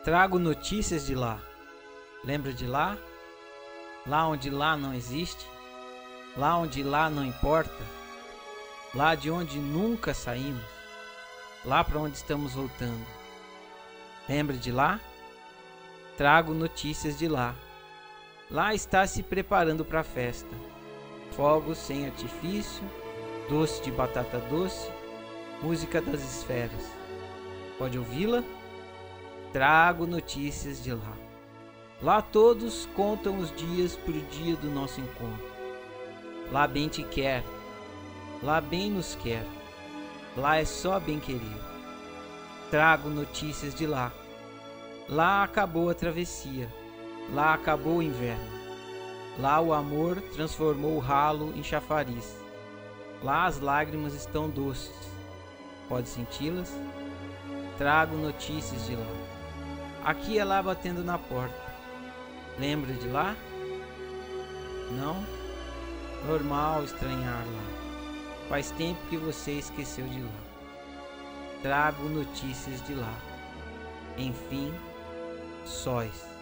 Trago notícias de lá. Lembra de lá? Lá onde lá não existe? Lá onde lá não importa? Lá de onde nunca saímos? Lá para onde estamos voltando? Lembra de lá? Trago notícias de lá. Lá está se preparando para a festa. Fogos sem artifício, doce de batata doce, música das esferas. Pode ouvi-la? Trago notícias de lá. Lá todos contam os dias por dia do nosso encontro. Lá bem te quer, lá bem nos quer, lá é só bem querer. Trago notícias de lá. Lá acabou a travessia, lá acabou o inverno. Lá o amor transformou o ralo em chafariz. Lá as lágrimas estão doces. Pode senti-las? Trago notícias de lá. Aqui é lá batendo na porta. Lembra de lá? Não? Normal estranhar lá. Faz tempo que você esqueceu de lá. Trago notícias de lá. Enfim, sóis.